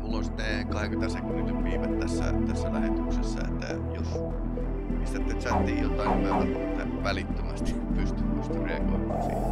mulla on sitten 20 sekunnin viive tässä lähetyksessä, että jos pistätte chattiin jotain, niin mä välttämättä välittömästi pysty reagoimaan siihen.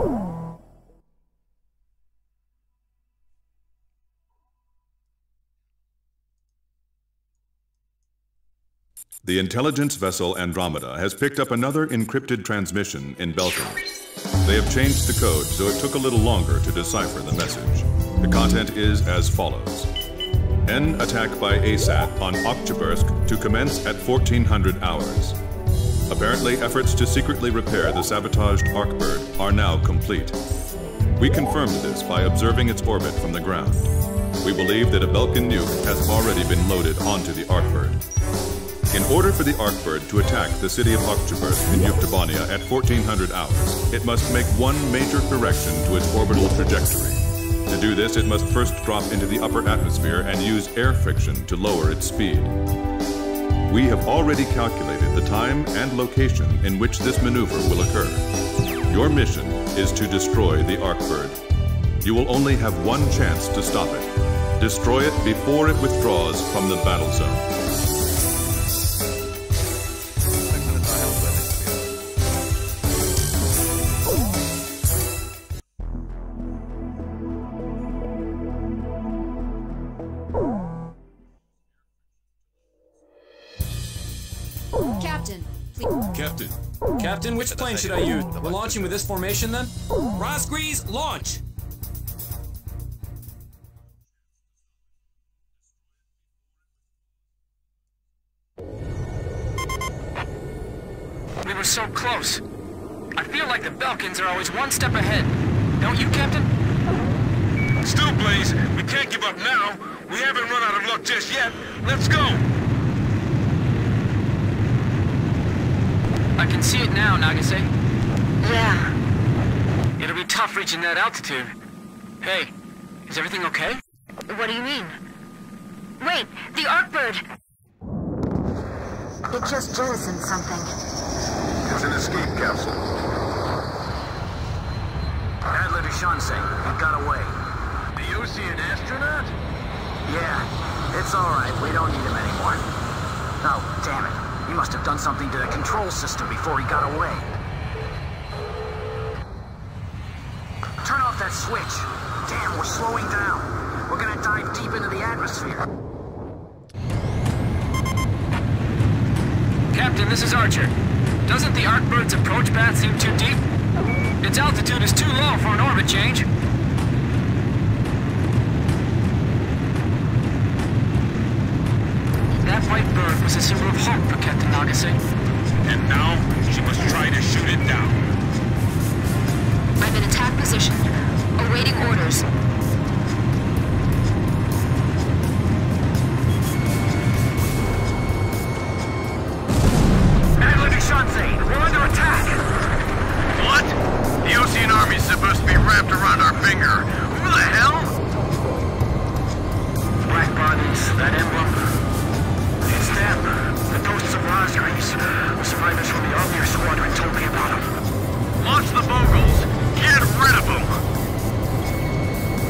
The intelligence vessel Andromeda has picked up another encrypted transmission in Belkin. They have changed the code, so it took a little longer to decipher the message. The content is as follows. N attack by ASAT on Oktyabrsк to commence at 1400 hours. Apparently, efforts to secretly repair the sabotaged Arkbird are now complete. We confirmed this by observing its orbit from the ground. We believe that a Belkin nuke has already been loaded onto the Arkbird. In order for the Arkbird to attack the city of Oktyabrsк in Yuktobania at 1400 hours, it must make one major correction to its orbital trajectory. To do this, it must first drop into the upper atmosphere and use air friction to lower its speed. We have already calculated the time and location in which this maneuver will occur. Your mission is to destroy the Arkbird. You will only have one chance to stop it. Destroy it before it withdraws from the battle zone. Captain, which plane should I use? We're launching with this formation then? Rosgrease, launch! We were so close. I feel like the Belkins are always one step ahead. Don't you, Captain? Still, Blaze, we can't give up now. We haven't run out of luck just yet. Let's go! I can see it now, Nagase. Yeah. It'll be tough reaching that altitude. Hey, is everything okay? What do you mean? Wait, the Arkbird! It just jettisoned something. It's an escape capsule. Adler to Shansei, he got away. The Ocean astronaut? Yeah, it's alright, we don't need him anymore. Oh, damn it. He must have done something to the control system before he got away. Turn off that switch. Damn, we're slowing down. We're gonna dive deep into the atmosphere. Captain, this is Archer. Doesn't the Arkbird's approach path seem too deep? Its altitude is too low for an orbit change. That white bird was a symbol of hope for Captain Nagase. And now, she must try to shoot it down. I'm in attack position, awaiting orders. Adler to Shansei, we're under attack! What? The Ocean Army's supposed to be wrapped around our finger. Who the hell? Black bodies, that emblem. It's them, the ghosts of Rosgrease. The survivors from the Omnier Squadron told me about them. Launch the Bogles. Get rid of them.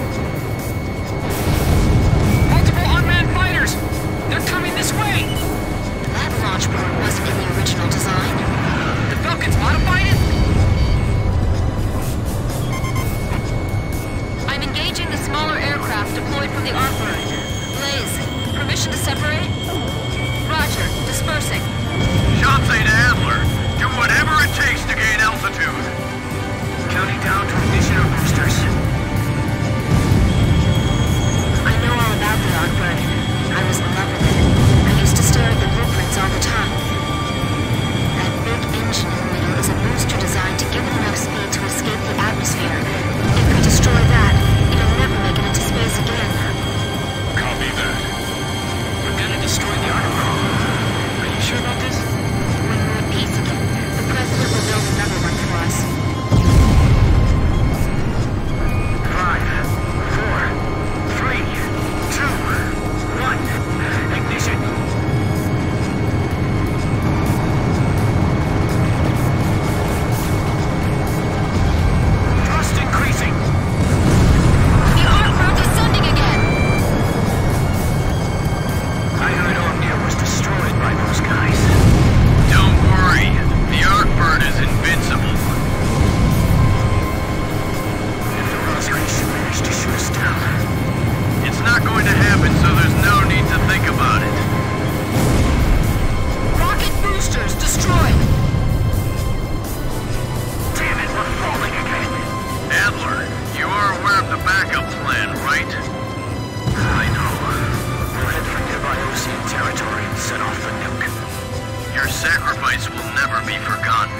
sacrifice will never be forgotten.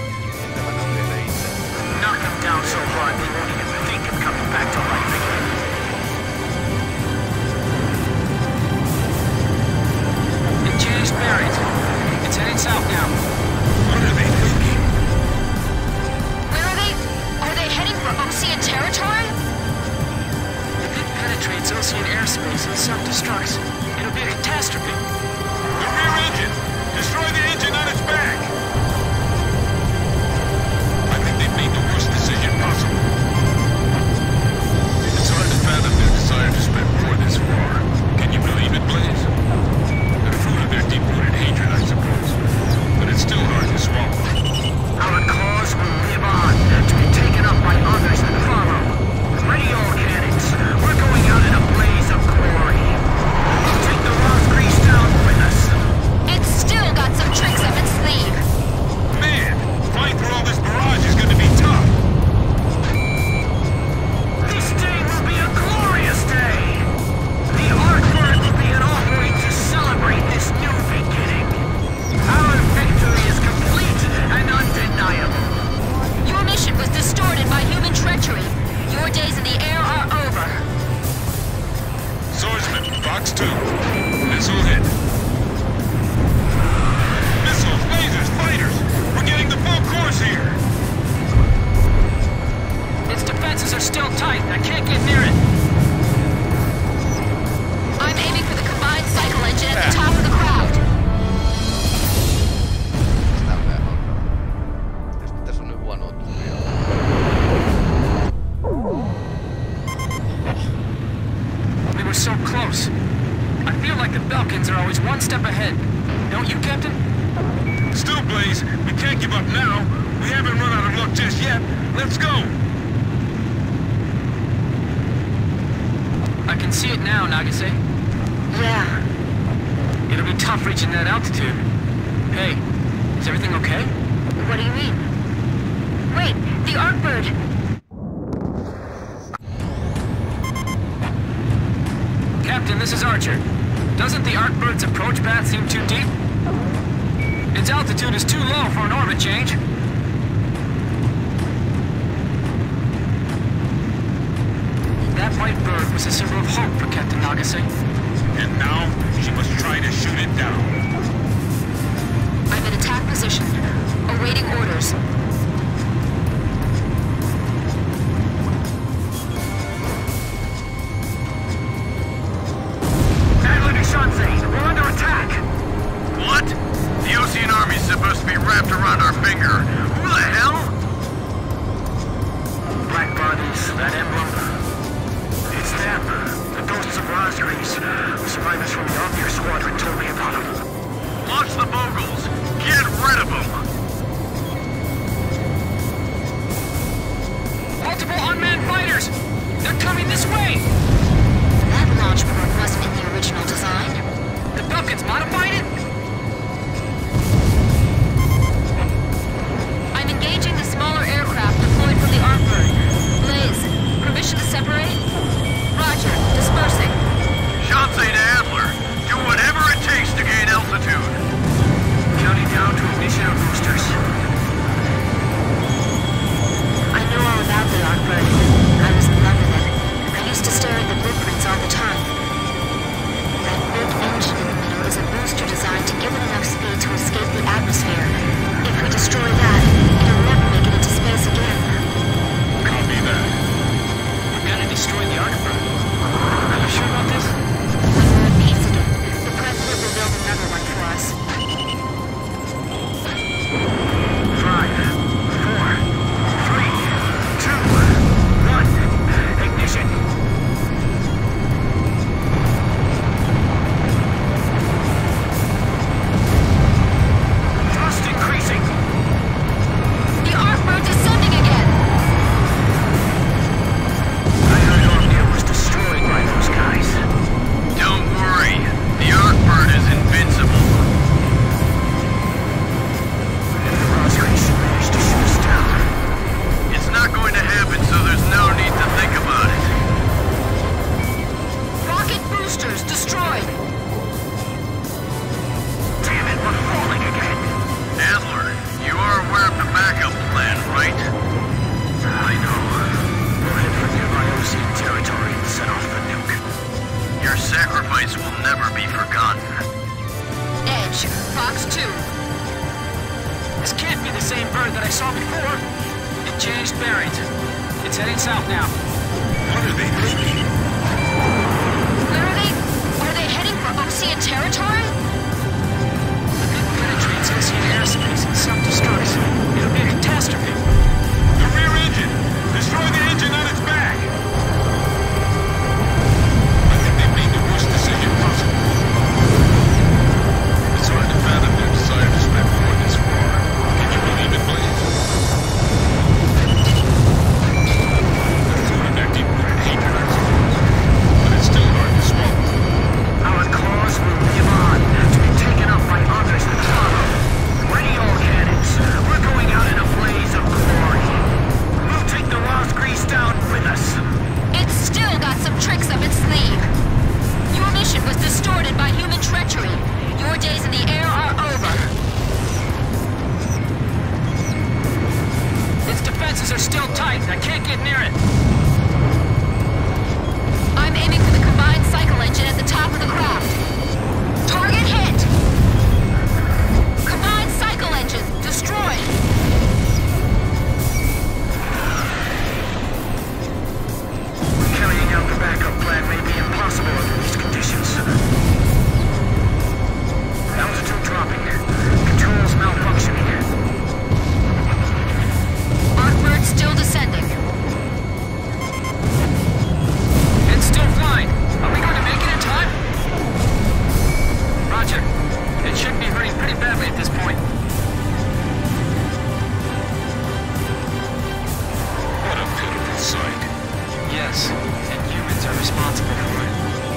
Knock them down so hard they won't even think of coming back to life again. Engaged bearings. It's heading south now. What are they thinking? Where are they? Are they heading for Osean territory? If it penetrates Osean airspace and self-destructs, it'll be a catastrophe. The rear engine! Destroy the engine on its back! I think they've made the worst decision possible. It's hard to fathom their desire to spread war this far. Can you believe it, Blaze? The fruit of their deep-rooted hatred, I suppose. But it's still hard to swallow. Our cause will live on, to be taken up by others that follow. Ready all cannons. We're going out in a blaze of glory. We'll take the Ross Grease down with us. It's still got some tricks up its sleeve. Man, fighting through all this barrage is gonna be tough. This day will be a glorious day. The Artwork will be an offering to celebrate this new beginning. Our victory is complete and undeniable. Your mission was distorted by human treachery. Your days in the air are over. Swordsman, Fox 2. Missile hit. Missiles, lasers, fighters! We're getting the full course here! Its defenses are still tight. I can't get near it. I'm aiming for the combined cycle engine at the top of the crowd. Tällä on. Tietysti tässä on nyt huono uutisia. We were so close. I feel like the Belkans are always one step ahead. Don't you, Captain? Still, Blaze, we can't give up now. We haven't run out of luck just yet. Let's go! I can see it now, Nagase. Yeah. It'll be tough reaching that altitude. Hey, is everything okay? What do you mean? Wait, the Artbird. Captain, this is Archer. Doesn't the Artbird's approach path seem too deep? Its altitude is too low for an orbit change. That white bird was a symbol of hope for Captain Nagase. And now, she must try to shoot it down. I'm in attack position, awaiting orders. We're under attack! What? The Osean army's supposed to be wrapped around our finger. Who the hell? Black bodies, that emblem. It's them. The ghosts of Rosgrees. Survivors from the Omnier Squadron told me about them. Launch the Bogles. Get rid of them. Multiple unmanned fighters! They're coming this way! That launch port wasn't in the original design. The Belkans modified it? boys will never be forgotten. Edge, Fox 2. This can't be the same bird that I saw before. It changed bearings. It's heading south now. What are they thinking? Where are they? Are they heading for Osean territory? If it penetrates Osean airspace and self-destructs, it'll be a catastrophe. The rear engine! Destroy the engine on its back! I think they made the worst decision possible. It's hard to fathom their desire to spread war this far. Can you believe it, Blaze? The fruit of their deep-rooted hatred, I suppose. But it's still hard to swallow. Our cause will live on, to be taken up by others that follow. Ready all cannons. We're going out in a blaze of glory. We'll take the Lost Grease down with us. It's still got some tricks up its sleeve. Your mission was distorted by human treachery. Your days in the air are over. Its defenses are still tight. I can't get near it. I'm aiming for the combined cycle engine at the top of the craft. Target hit! Combined cycle engine destroyed. Carrying out the backup plan may be impossible under these conditions. Altitude dropping. Controls malfunctioning. Artbird still descending. It's still flying. Are we going to make it in time? Roger. It should be hurting pretty badly at this point. What a pitiful sight. Yes, and humans are responsible for it.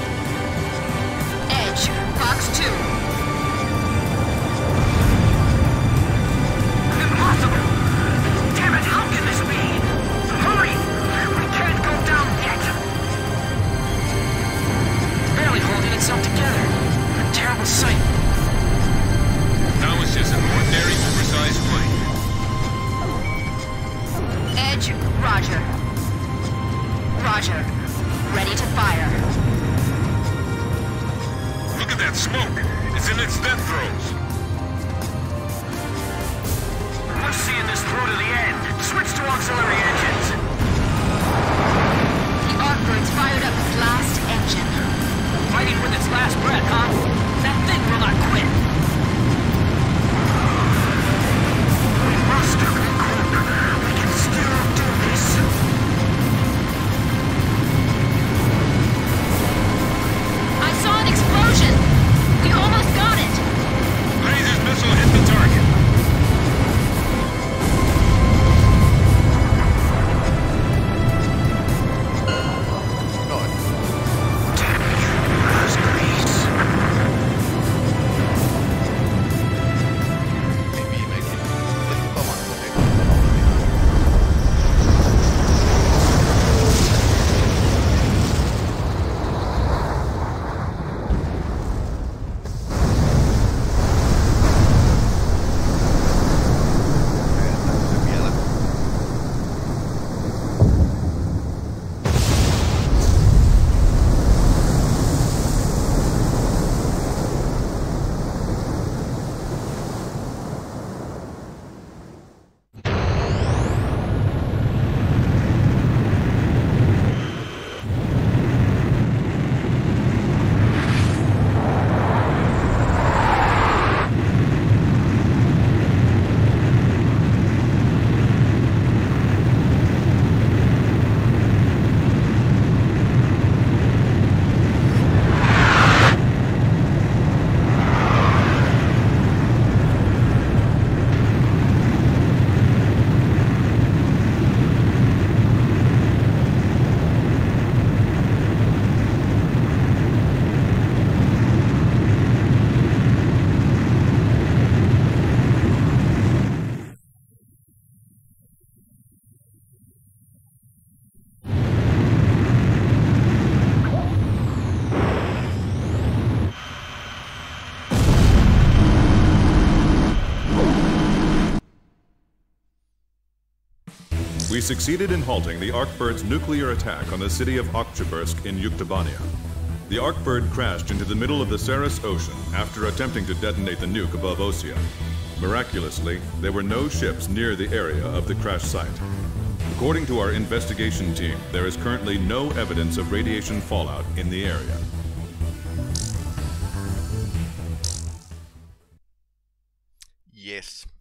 Edge, Fox 2. Impossible! Damn it, how can this be? Hurry! We can't go down yet! Barely holding itself together. A terrible sight. Now it's just an ordinary, oversized plane. Edge, Roger. Roger. Ready to fire. Look at that smoke! It's in its death throes! We're seeing this through to the end. Switch to auxiliary engines. The Artbird's fired up its last engine. Fighting with its last breath, huh? That thing will not quit. We must regroup. We can still do this. I saw an explosion! We almost got it! Laser's missile hit the target. Noin. Lost Grease. Niin viimeinkin. Pamahtaa. Kääntääkö se vielä? We succeeded in halting the Arkbird's nuclear attack on the city of Oktyabrsky in Yuktobania. The Arkbird crashed into the middle of the Saris Ocean after attempting to detonate the nuke above Osea. Miraculously, there were no ships near the area of the crash site. According to our investigation team, there is currently no evidence of radiation fallout in the area. Yes.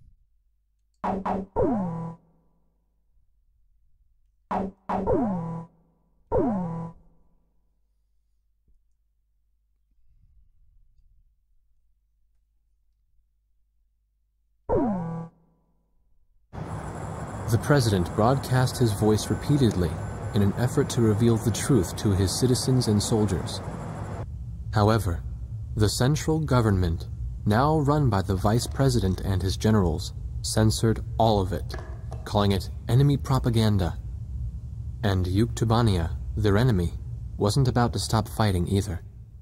The President broadcast his voice repeatedly in an effort to reveal the truth to his citizens and soldiers. However, the central government, now run by the Vice President and his generals, censored all of it, calling it enemy propaganda. And Yuktubania, their enemy, wasn't about to stop fighting either.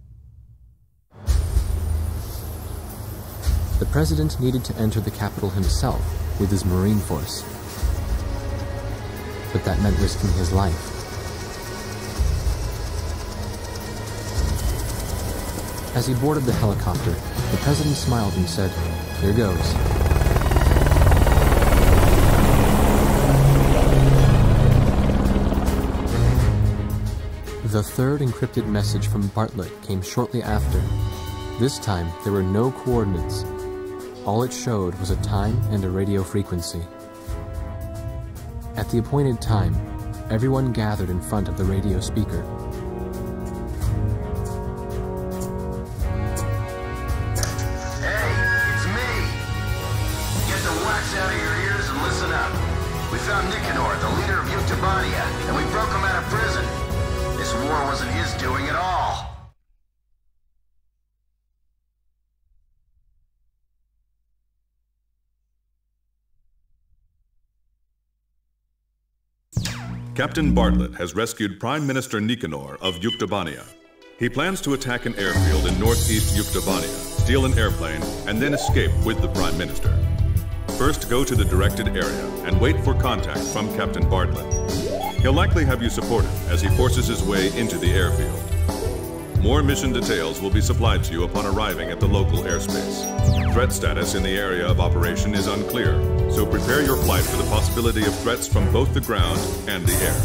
The President needed to enter the capital himself with his Marine force. But that meant risking his life. As he boarded the helicopter, the President smiled and said, "Here goes." The third encrypted message from Bartlett came shortly after. This time, there were no coordinates. All it showed was a time and a radio frequency. At the appointed time, everyone gathered in front of the radio speaker. Hey, it's me! Get the wax out of your ears and listen up. We found Nicanor, the leader of Yuktubania, and we broke him out of prison. This war wasn't his doing at all. Captain Bartlett has rescued Prime Minister Nicanor of Yuktubania. He plans to attack an airfield in northeast Yuktubania, steal an airplane, and then escape with the Prime Minister. First, go to the directed area and wait for contact from Captain Bartlett. He'll likely have you support him as he forces his way into the airfield. More mission details will be supplied to you upon arriving at the local airspace. Threat status in the area of operation is unclear, so prepare your flight for the possibility of threats from both the ground and the air.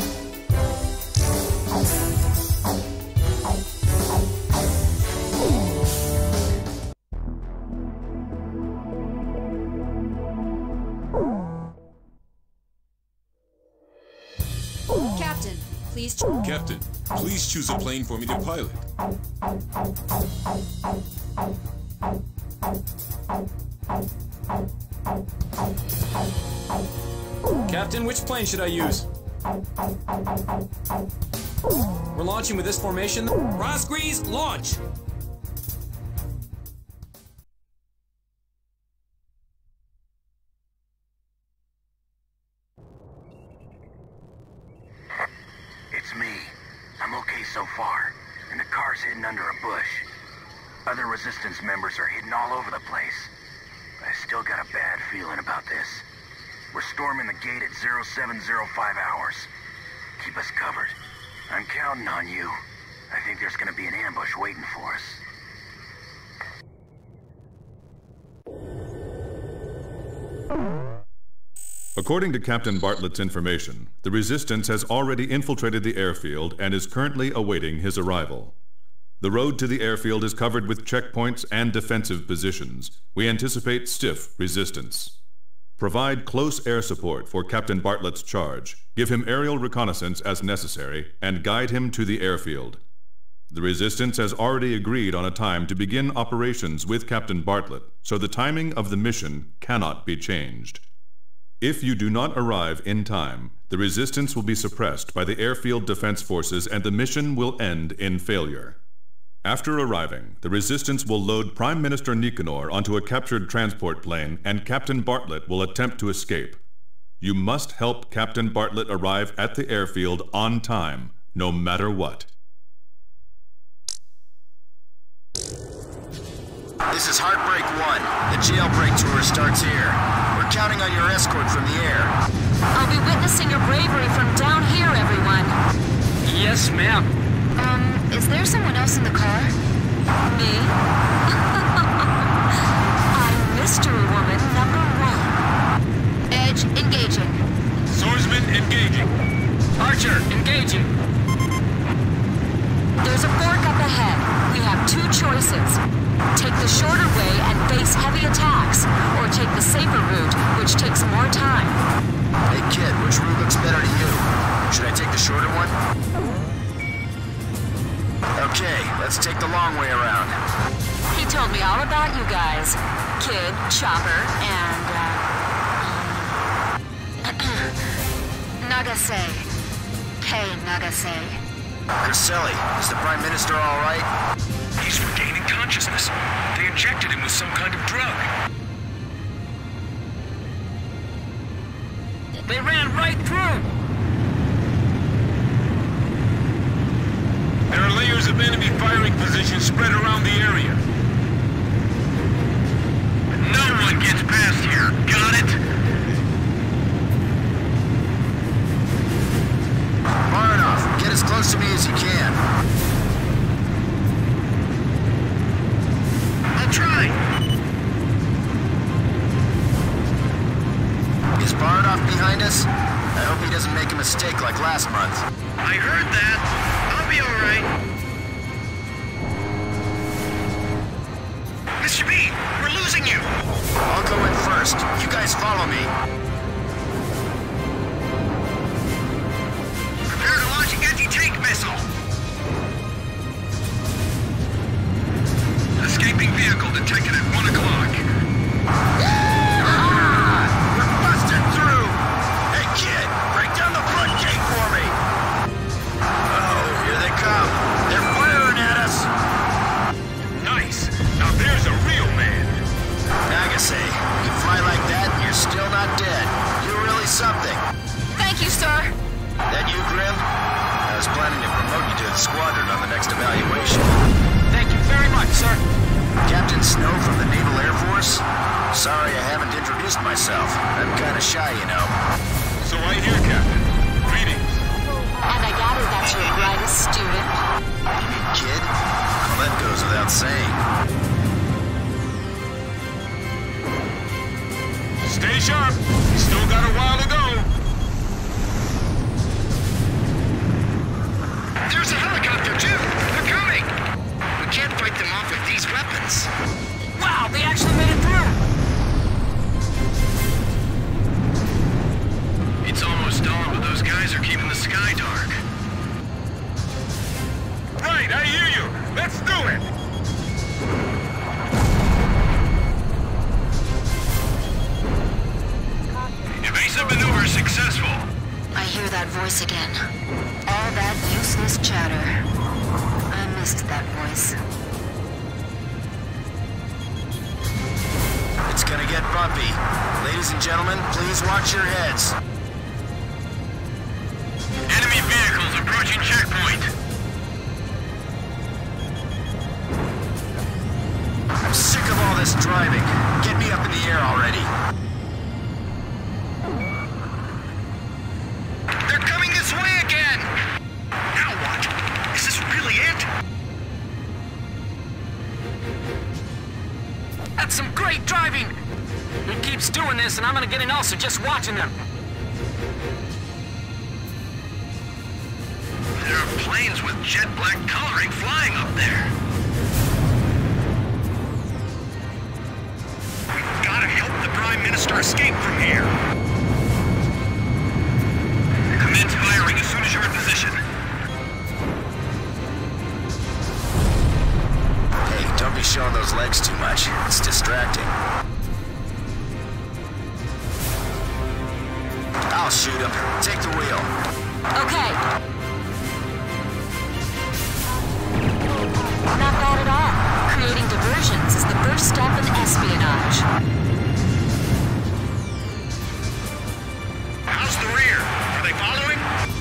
Captain, please choose a plane for me to pilot. Captain, which plane should I use? We're launching with this formation. Rosgrees, launch! It's me. I'm okay so far, and the car's hidden under a bush. Other Resistance members are hidden all over the place. But I still got a bad feeling about this. We're storming the gate at 0705 hours. Keep us covered. I'm counting on you. I think there's gonna be an ambush waiting for us. According to Captain Bartlett's information, the Resistance has already infiltrated the airfield and is currently awaiting his arrival. The road to the airfield is covered with checkpoints and defensive positions. We anticipate stiff resistance. Provide close air support for Captain Bartlett's charge, give him aerial reconnaissance as necessary, and guide him to the airfield. The Resistance has already agreed on a time to begin operations with Captain Bartlett, so the timing of the mission cannot be changed. If you do not arrive in time, the Resistance will be suppressed by the airfield defense forces and the mission will end in failure. After arriving, the Resistance will load Prime Minister Nicanor onto a captured transport plane and Captain Bartlett will attempt to escape. You must help Captain Bartlett arrive at the airfield on time, no matter what. This is Heartbreak 1. The jailbreak tour starts here. We're counting on your escort from the air. I'll be witnessing your bravery from down here, everyone. Yes, ma'am. Is there someone else in the car? Me? I'm Mystery Woman #1. Edge, engaging. Swordsman engaging. Archer, engaging. There's a fork up ahead. We have 2 choices. Take the shorter way and face heavy attacks, or take the safer route, which takes more time. Hey kid, which route looks better to you? Should I take the shorter one? Okay, let's take the long way around. He told me all about you guys. Kid, Chopper, and, Nagase. Kei Nagase. Griselli, is the Prime Minister all right? He's regaining consciousness. They injected him with some kind of drug. They ran right through. There are layers of enemy firing positions spread around the area. No one gets past here. Got it? Baranov, get as close to me as you can. I'll try. Is Baranov behind us? I hope he doesn't make a mistake like last month. I heard that. I'll be all right. Mr. B, we're losing you. I'll go in first. You guys follow me. Prepare to launch anti-tank missile. Escaping vehicle detected at 1 o'clock. We're busting through! Hey kid, break down the front gate for me! Oh, here they come. They're firing at us! Nice. Now there's a real man. Nagase, you fly like that and you're still not dead. You're really something. Thank you, sir. That you, Grim? I was planning to promote you to the squadron on the next evaluation. Thank you very much, sir. Captain Snow from the Naval Air Force? Sorry I haven't introduced myself. I'm kinda shy, you know. So I hear, Captain. Greetings. And I gather that's your brightest student. You mean kid? Well, that goes without saying. Stay sharp. Still got a while to go. There's a helicopter, too. They're coming. We can't fight them off with these weapons. Wow, they actually made it through. It's almost dawn, but those guys are keeping the sky dark. Right, I hear you. Let's do it. Evasive maneuver successful. I hear that voice again. All that useless chatter. I missed that voice. It's gonna get bumpy. Ladies and gentlemen, please watch your heads. Enemy vehicles approaching checkpoint. I'm sick of all this driving. Get me up in the air already. They're coming this way again! Now what? Is this really it? That's some great driving. He keeps doing this, and I'm gonna get an ulcer just watching them. There are planes with jet black coloring flying up there. We've got to help the Prime Minister escape from here. Commence firing as soon as you're in position. Hey, don't be showing those legs too much. It's distracting. I'll shoot him. Take the wheel. Okay. Not bad at all. Creating diversions is the first step in espionage. How's the rear? Are they following?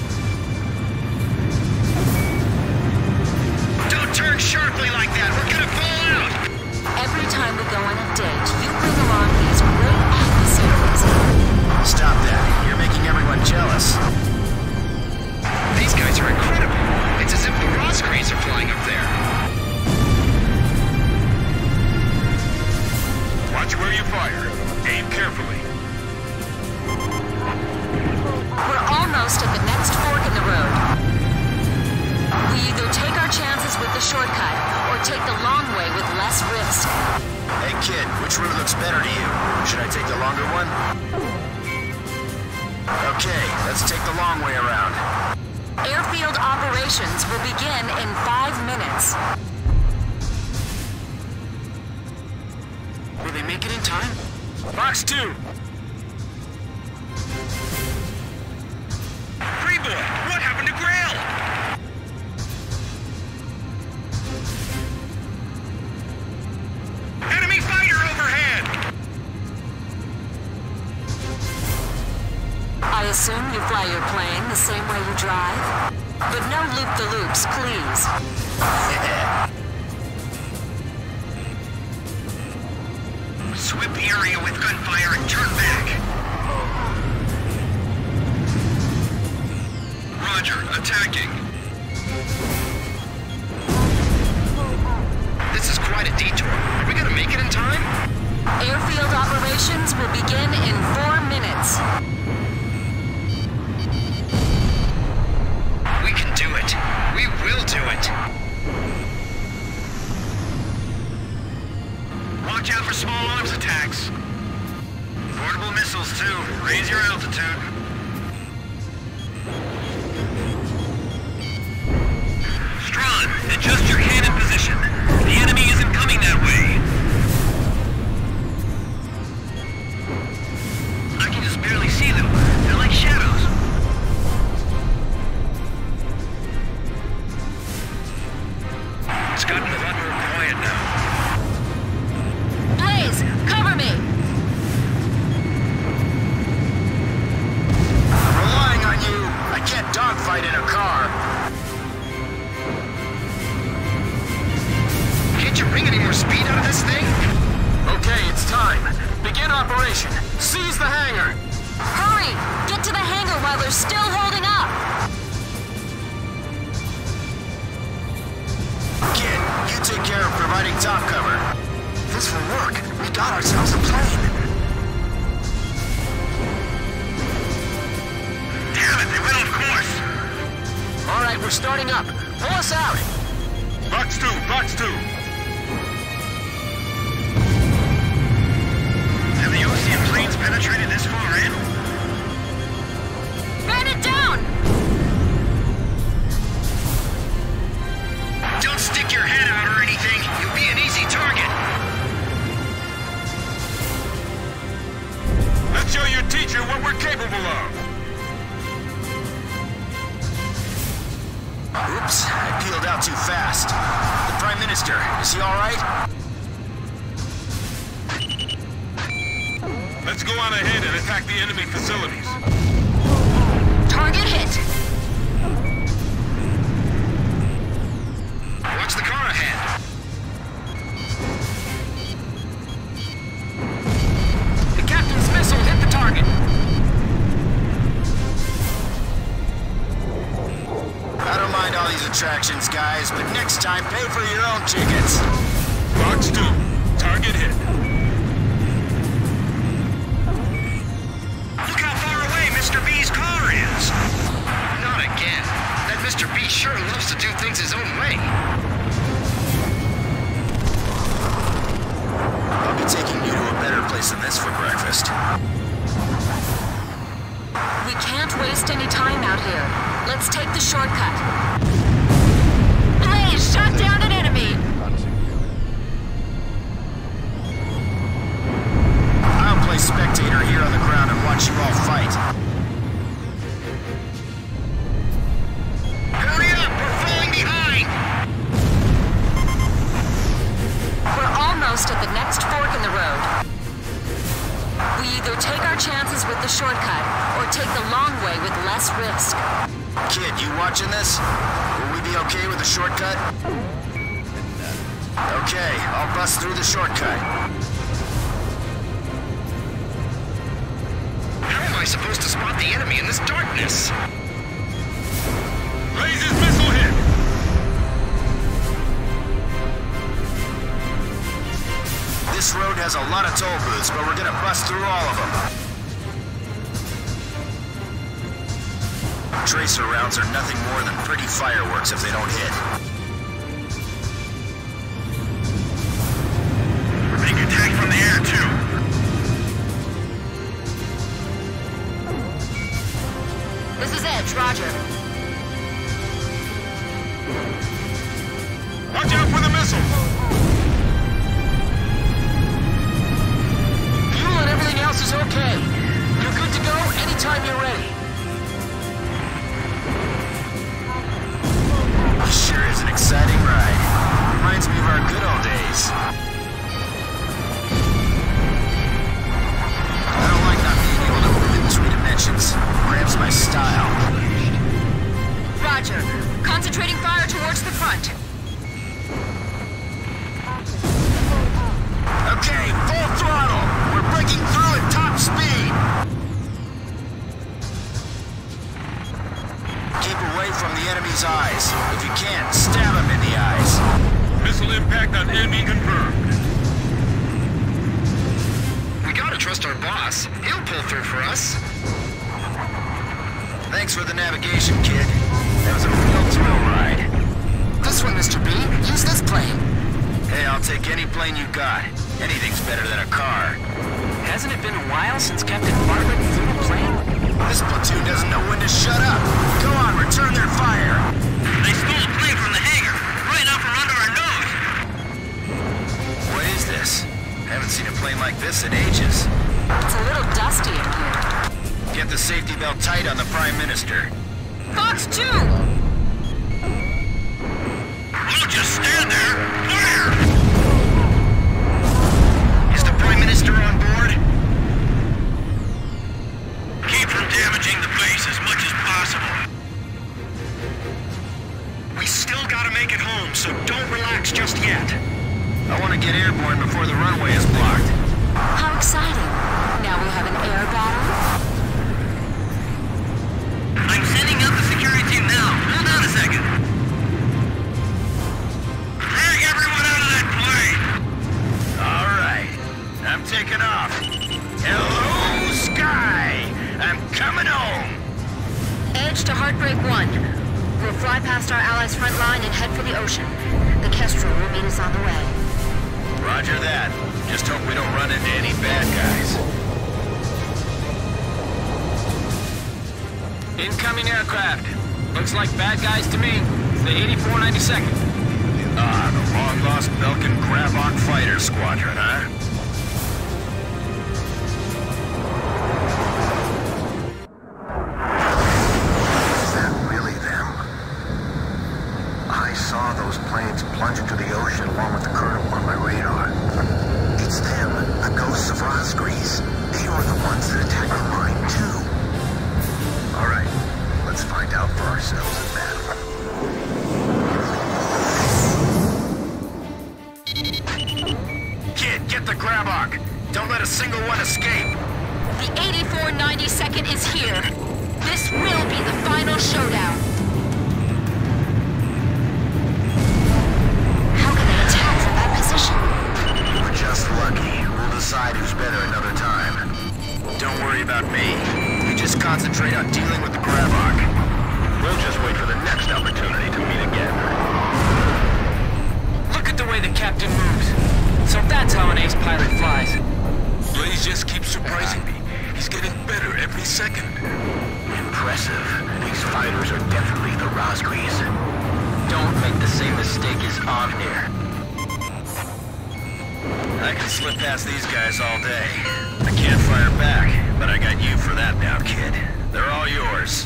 Don't turn sharply like that. We're gonna fall out. Every time we go on a date, you bring along these great adversaries. Stop that. You're making everyone jealous. These guys are incredible. It's as if the Roscreens are flying up there. shortcut or take the long way with less risk. Hey kid, which route looks better to you? Should I take the longer one? Okay, let's take the long way around. Airfield operations will begin in 5 minutes. Will they make it in time? Fox 2! Freeboy, what happened to Grail? Enemy fighter overhead! I assume you fly your plane the same way you drive? But no loop-the-loops, please. Sweep the area with gunfire and turn back. Roger, attacking. This is quite a detour. Are we gonna make it in time? Airfield operations will begin in 4 minutes. We can do it. We will do it. Watch out for small arms attacks. Portable missiles, too. Raise your altitude. Strawn, adjust your cannon position. The enemy isn't coming that way. I can just barely see them. They're like shadows. It's gotten a lot more quiet now. Blaze, cover me! I'm relying on you. I can't dogfight in a car. Can't you bring any more speed out of this thing? Okay, it's time. Begin operation. Seize the hangar. Hurry! Get to the hangar while they're still holding up! Kid, you take care of providing top cover. This will work. We got ourselves a plane. Damn it, they went off course. All right, we're starting up. Pull us out. Box 2, Box 2. Have the Osean planes penetrated this far in? Burn it down! Don't stick your head out or anything. You'll be an easy target. Let's show your teacher what we're capable of. Oops, I peeled out too fast. The Prime Minister, is he all right? Let's go on ahead and attack the enemy facilities. Target hit! Watch the car ahead. The captain's missile hit the target. I don't mind all these attractions, guys, but next time pay for your own tickets. Box 2, target hit. Look how far away Mr. B's car is. Not again. That Mr. B sure loves to do things his own way. I'll be taking you to a better place than this for breakfast. We can't waste any time out here. Let's take the shortcut. Blaze, shut down an enemy! I'll play spectator here on the ground and watch you all fight. Hurry up! We're falling behind! We're almost at the next fork in the road. We either take our chances with the shortcut or take the long way with less risk. Kid, you watching this? Will we be okay with the shortcut? Okay, I'll bust through the shortcut. How am I supposed to spot the enemy in this darkness? Blaze's missile hit. This road has a lot of toll booths, but we're gonna bust through all of them. Tracer rounds are nothing more than pretty fireworks if they don't hit. edge, roger. Watch out for the missile! Fuel and everything else is okay. You're good to go anytime you're ready. This sure is an exciting ride. Reminds me of our good old days. I don't like not being able to move in 3 dimensions. Cramps my style. Roger. Concentrating fire towards the front. Okay, full throttle! We're breaking through at top speed! Keep away from the enemy's eyes. If you can't, stab him in the eyes. Missile impact on enemy confirmed. We gotta trust our boss. He'll pull through for us. Thanks for the navigation, kid. That was a real thrill ride. This one, Mr. B. Use this plane. Hey, I'll take any plane you got. Anything's better than a car. Hasn't it been a while since Captain Bartlett flew a plane? This platoon doesn't know when to shut up. Go on, return their fire. They stole a plane from the hangar, right out from under our nose. What is this? Haven't seen a plane like this in ages. It's a little dusty in here. Get the safety belt tight on the Prime Minister. Fox 2! We'll just stand there. Fire! Is the Prime Minister on board? Keep from damaging the base as much as possible. We still gotta make it home, so don't relax just yet. I want to get airborne before the runway is blocked. How exciting. Now we have an air battle? I'm sending out the security team now. Hold on a second. Drag everyone out of that plane! All right, I'm taking off. Hello, Sky! I'm coming home! Edge to Heartbreak 1. We'll fly past our allies' front line and head for the ocean. The Kestrel will meet us on the way. Roger that. Just hope we don't run into any bad guys. Incoming aircraft. Looks like bad guys to me. It's the 8492nd. Ah, the long-lost Belkin Grabok Fighter Squadron, huh? Is that really them? I saw those planes plunge into the ocean along with the Colonel on my radar. It's them, the ghosts of Rosgrease. They were the ones that attacked the mine, too. All right, let's find out for ourselves in battle. Kid, get the Grabok! Don't let a single one escape! The 8492nd is here. This will be the final showdown. How can they attack from that position? We're just lucky. We'll decide who's better another time. Don't worry about me. You just concentrate on dealing with the Grabok. We'll just wait for the next opportunity to meet again. Look at the way the captain moves. So that's how an ace pilot flies. Blaze just keeps surprising me. He's getting better every second. Impressive. These fighters are definitely the Rosgrease. Don't make the same mistake as Omnir. I can slip past these guys all day. I can't fire back, but I got you for that now, kid. They're all yours.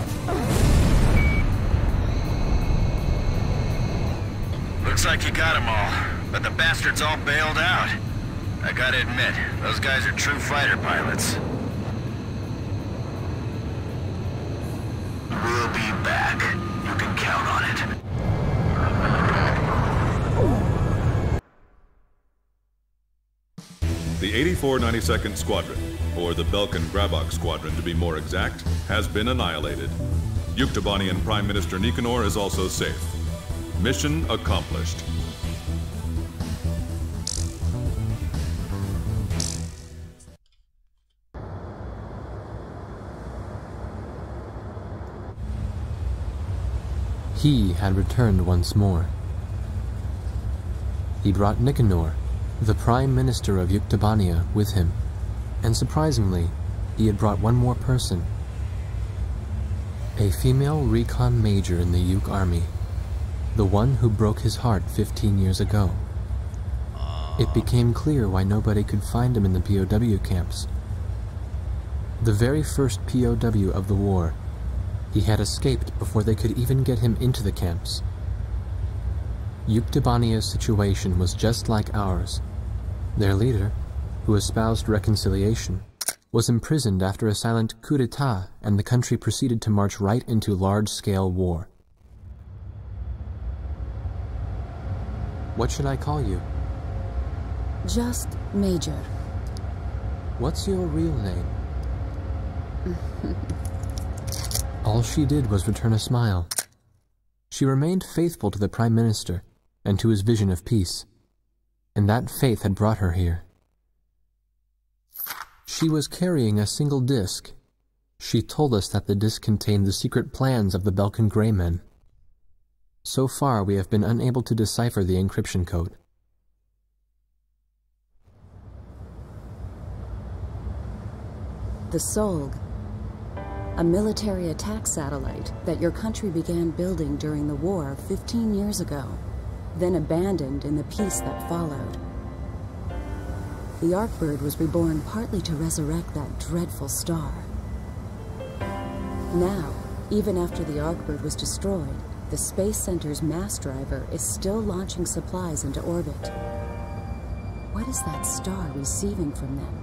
Looks like you got them all, but the bastards all bailed out. I gotta admit, those guys are true fighter pilots. We'll be back. You can count on it. The 8492nd Squadron, or the Belkin Grabok Squadron to be more exact, has been annihilated. Yuktobanian Prime Minister Nicanor is also safe. Mission accomplished. He had returned once more. He brought Nicanor, the Prime Minister of Yuktobania, with him, and surprisingly, he had brought one more person. A female recon major in the Yuk Army. The one who broke his heart 15 years ago. It became clear why nobody could find him in the POW camps. The very first POW of the war, he had escaped before they could even get him into the camps. Yuktobania's situation was just like ours. Their leader, who espoused reconciliation, was imprisoned after a silent coup d'etat, and the country proceeded to march right into large-scale war. What should I call you? Just Major. What's your real name? All she did was return a smile. She remained faithful to the Prime Minister and to his vision of peace, and that faith had brought her here. She was carrying a single disc. She told us that the disc contained the secret plans of the Belkan Grey Men. So far, we have been unable to decipher the encryption code. The Solg, a military attack satellite that your country began building during the war 15 years ago, then abandoned in the peace that followed. The Arkbird was reborn partly to resurrect that dreadful star. Now, even after the Arkbird was destroyed, the Space Center's mass driver is still launching supplies into orbit. What is that star receiving from them?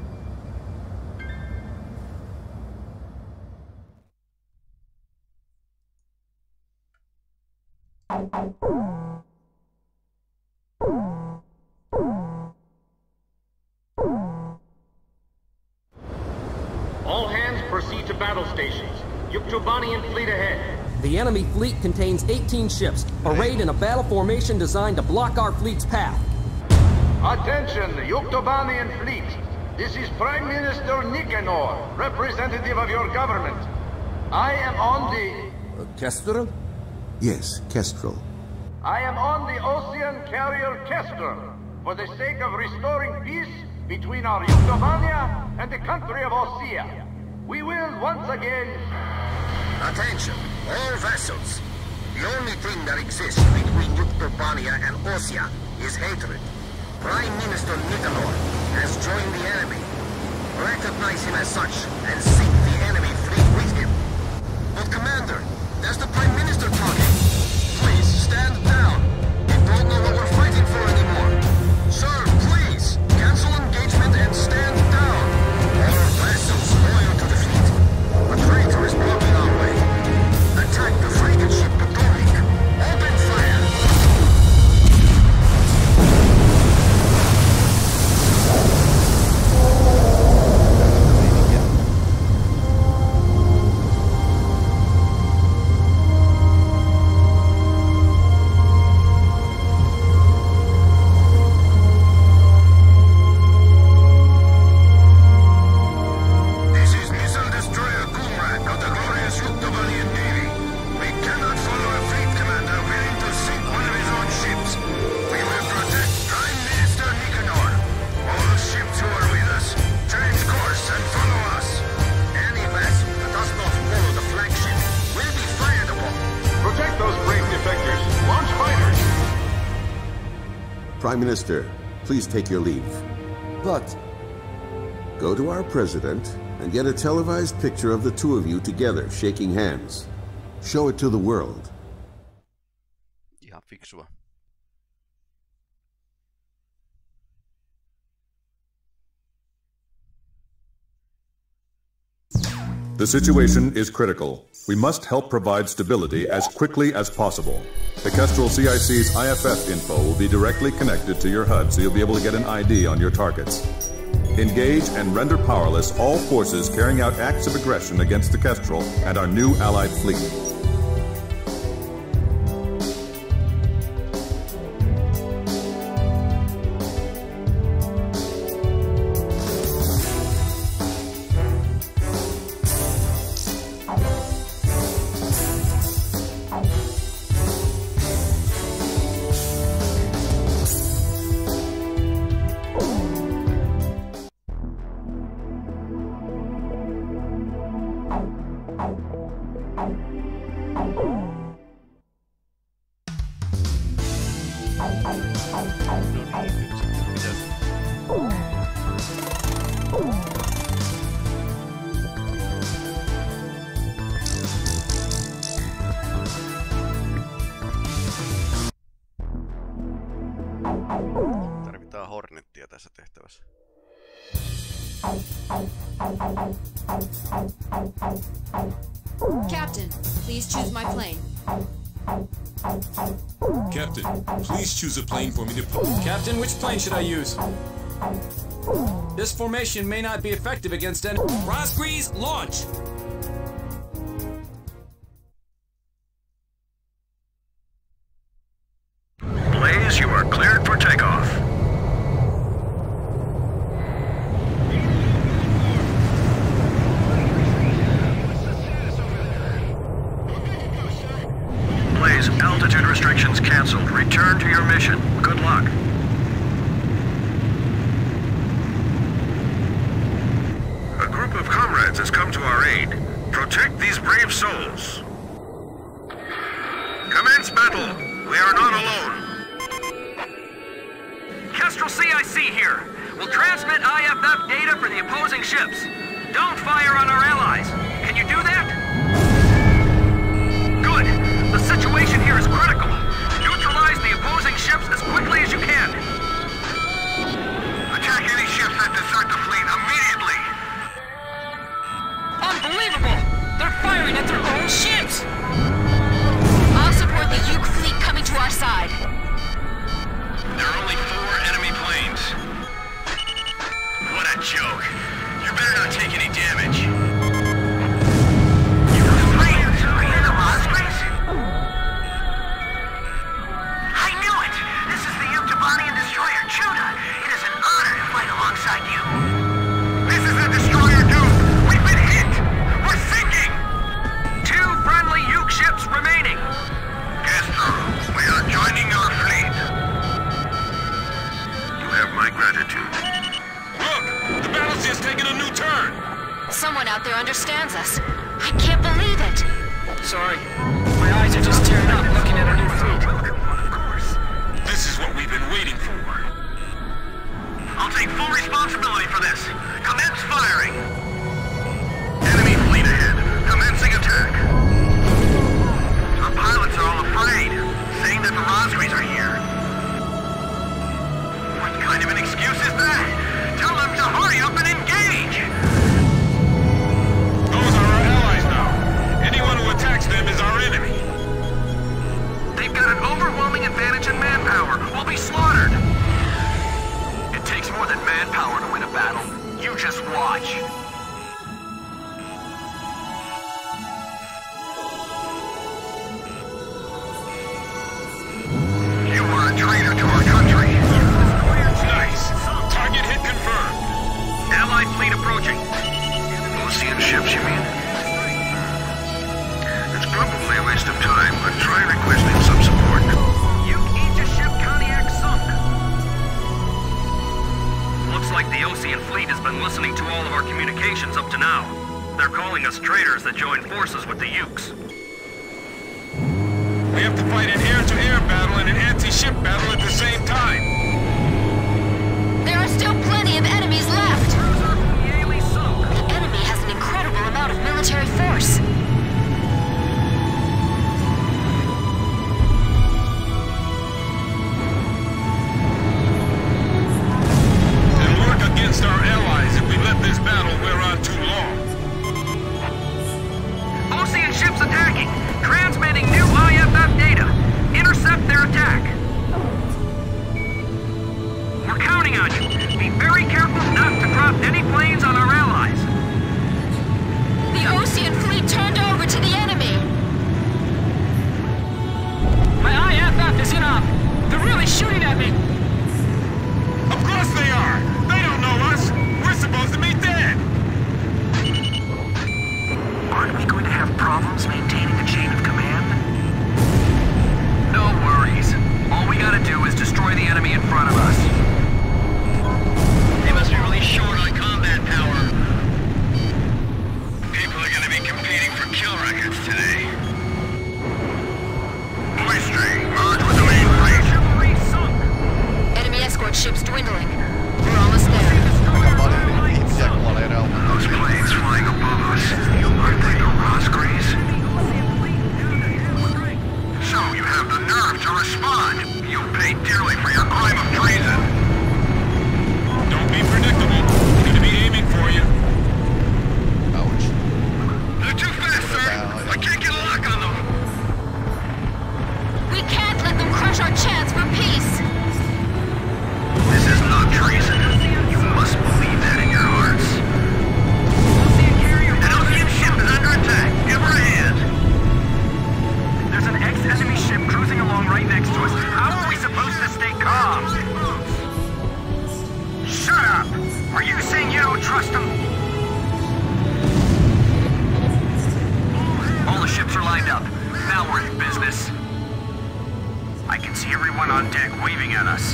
All hands proceed to battle stations. Yuktobanian fleet ahead. The enemy fleet contains 18 ships, arrayed in a battle formation designed to block our fleet's path. Attention, Yuktobanian fleet. This is Prime Minister Nicanor, representative of your government. I am on the... Kestrel? Yes, Kestrel. I am on the ocean carrier Kestrel, for the sake of restoring peace between our Yuktobania and the country of Osea. We will once again... Attention, all vessels. The only thing that exists between Yuktobania and Osea is hatred. Prime Minister Nicanor has joined the enemy. Recognize him as such and sink the enemy fleet with him. But Commander, that's the Prime Minister talking. Please, stand down. We don't know what we're fighting for anymore. Sir, please, cancel engagement and stand down. All vessels loyal to the fleet. A traitor is blocking our way. Attack the frigate ship Potomac. Open fire. Prime Minister, please take your leave. But... Go to our president and get a televised picture of the two of you together, shaking hands. Show it to the world. Ihan fiksua. The situation is critical. We must help provide stability as quickly as possible. The Kestrel CIC's IFF info will be directly connected to your HUD, so you'll be able to get an ID on your targets. Engage and render powerless all forces carrying out acts of aggression against the Kestrel and our new allied fleet. Tarvitaan Hornettia tässä tehtävässä. Captain, please choose my plane. Captain, please choose a plane for me to... Captain, which plane should I use? This formation may not be effective against any... Rosgrees, launch! Blaze, you are cleared for takeoff. Blaze, altitude restrictions canceled. Return to your mission. Good luck. A group of comrades has come to our aid. Protect these brave souls. Commence battle. We are not alone. Kestrel CIC here. We'll transmit IFF data for the opposing ships. Don't fire on our allies. Can you do that? Good. The situation here is critical. Neutralize the opposing ships as quickly as you can. Attack any ships that desert the fleet immediately. Unbelievable! They're firing at their own ships! I'll support the Yuke fleet coming to our side. There are only 4 enemy planes. What a joke. You better not take any damage. You planes are in the Rosgrees? I knew it! This is the Yuktobanian destroyer, Judah. It is an honor to fight alongside you. This is the destroyer, dude! We've been hit! We're sinking! 2 friendly Yuke ships remaining. Castro, we are joining your fleet. You have my gratitude. Look! The battle's just taking a new turn! Someone out there understands us. I can't believe it. Sorry. My eyes are just tearing up looking at our new fleet. Of course. This is what we've been waiting for. I'll take full responsibility for this. Commence firing. Enemy fleet ahead. Commencing attack. Our pilots are all afraid, saying that the Rosgrees are here. What kind of an excuse is that? Tell them to hurry up and engage! Those are our allies now. Anyone who attacks them is our enemy. They've got an overwhelming advantage in manpower. We'll be slaughtered. It takes more than manpower to win a battle. You just watch. You are a traitor to our country. Nice. Target hit confirmed. Allied fleet approaching. Ocean ships, you mean? It's probably a waste of time, but try requesting some support. Yuke Aegis ship Conniac sunk. Looks like the Ocean fleet has been listening to all of our communications up to now. They're calling us traitors that joined forces with the Ukes. We have to fight an air-to-air battle and an anti-ship battle at the same time. There are still plenty of enemies left. Cruiser Yaley sunk. The enemy has an incredible amount of military force. It'll work against our allies if we let this battle wear on too long. Ocean ships attacking. Transmitting new IFF data. Intercept their attack. We're counting on you. Be very careful not to drop any planes on our allies. The Ocean fleet turned over to the enemy. My IFF is in op. They're really shooting at me. Of course they are! They don't know us! We're supposed to be dead! Aren't we going to have problems maintaining a chain of command? No worries. All we gotta do is destroy the enemy in front of us. They must be really short on combat power. People are gonna be competing for kill records today. Boystry, merge with the main fleet. check waving at us.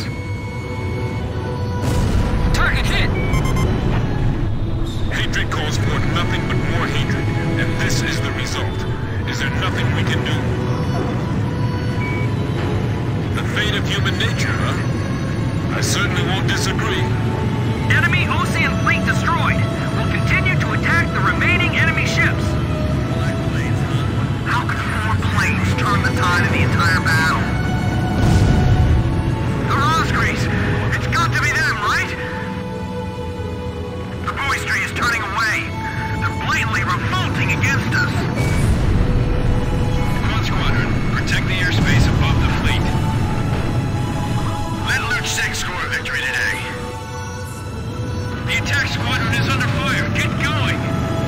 Target hit! Hatred calls forth nothing but more hatred, and this is the result. Is there nothing we can do? The fate of human nature, huh? I certainly won't disagree. Enemy Ocean fleet destroyed. We'll continue to attack the remaining enemy ships. How could 4 planes turn the tide of the entire battle? The Rosgrees! It's got to be them, right? The Boystry is turning away. They're blatantly revolting against us. Come on, Squadron. Protect the airspace above the fleet. Let Luch 6 score a victory today. The attack squadron is under fire. Get going!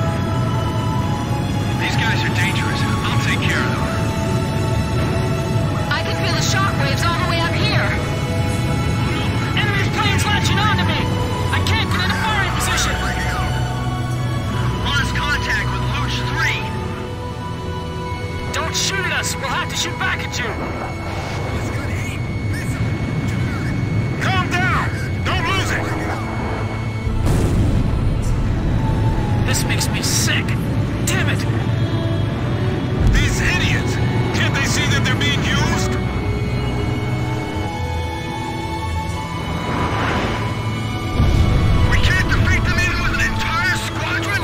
These guys are dangerous. I'll take care of them. I can feel the shockwaves all the way up here. Enemy's planes latching onto me! I can't get in a firing position! Lost contact with Luch 3. Don't shoot at us! We'll have to shoot back at you! Calm down! Don't lose it! This makes me sick! Damn it! These idiots! Can't they see that they're being used? We can't defeat them even with an entire squadron?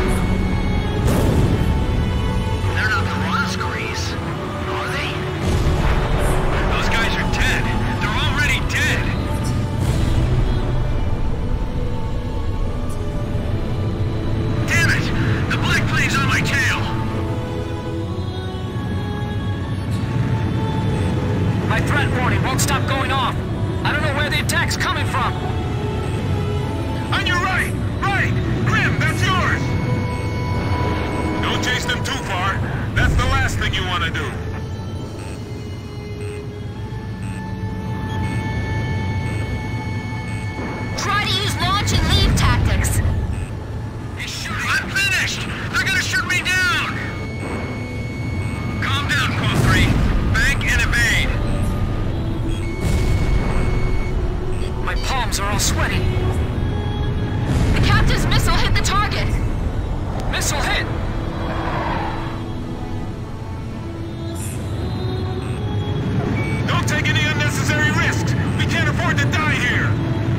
They're not the Rosgrees, are they? Those guys are dead. They're already dead. Damn it! The black plane's on my tail! My threat warning won't stop going off. I don't know where the attack's coming from. On your right! Right! Grim, that's yours! Don't chase them too far. That's the last thing you want to do. Try to use launch and leave tactics. I'm finished! They're gonna shoot me down! Calm down, Quo 3. Bank and evade. My palms are all sweaty. The captain's missile hit the target. Missile hit! Don't take any unnecessary risks. We can't afford to die here.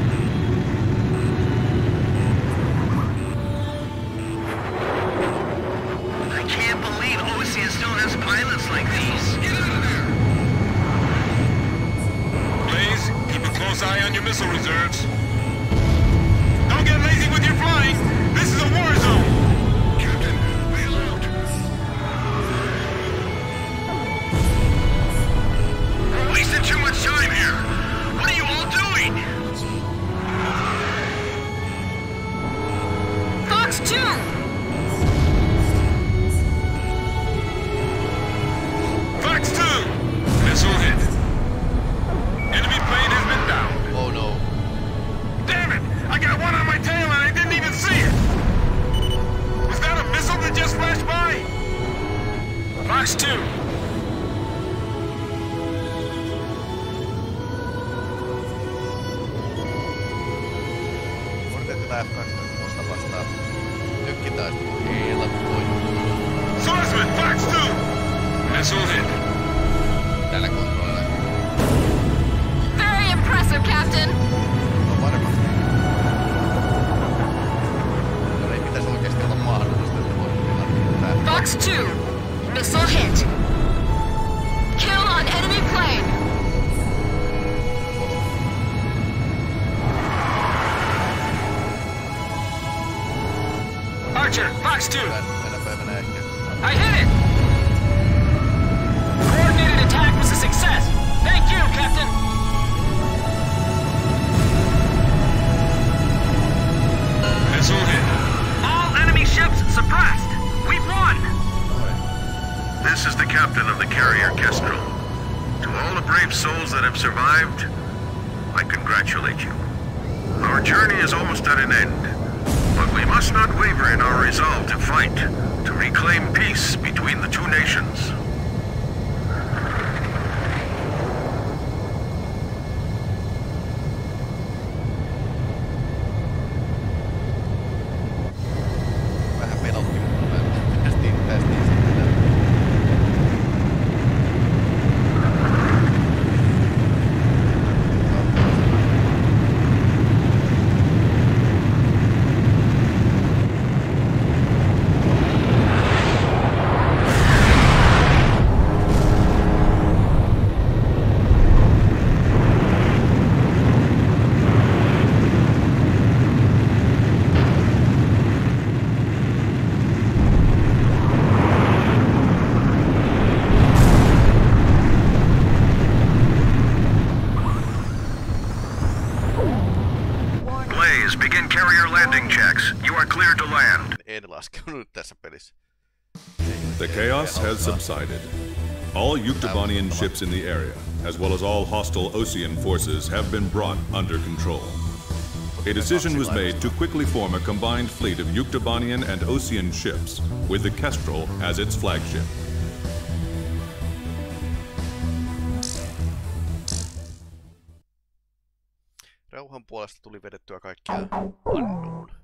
I can't believe Ocean still has pilots like these. Get out of there! Blaze, keep a close eye on your missile reserves. Don't get lazy with your flying. This is a war zone. Captain, bail out. We're wasting too much time here. What are you all doing? Fox 2! Fox 2! Missile hit. Enemy plane has been down. Oh no. Damn it! I got one on my tail and I didn't even see it! Was that a missile that just flashed by? Fox 2! Odotetaan F-12 vastaan. Tykkitaistelu helppoin. Swordsman, Fox 2! Missile hit. Tällä kontrollilla. Very impressive, Captain. No varmasti. Mutta ei pitäisi oikeasti olla mahdollista, että voisi tilanne. Fox 2. Missile hit. Kill on enemy plane. Archer, Fox 2! Tänä päivänä ehkä. I hit it! Coordinated attack was a success! Thank you, Captain! Missile hit. All enemy ships suppressed. We've won. This is the captain of the carrier Kestrel. To all the brave souls that have survived, I congratulate you. Our journey is almost at an end, but we must not waver in our resolve to fight, to reclaim peace between the two nations. Enterprise, begin carrier landing checks. You are cleared to land. En laskenut tässä pelissä. The chaos has subsided. All Yuktobanian ships in the area, as well as all hostile Osean forces, have been brought under control. A decision was made to quickly form a combined fleet of Yuktobanian and Osean ships, with the Kestrel as its flagship. Rauhan puolesta tuli vedettyä kaikkia annuun.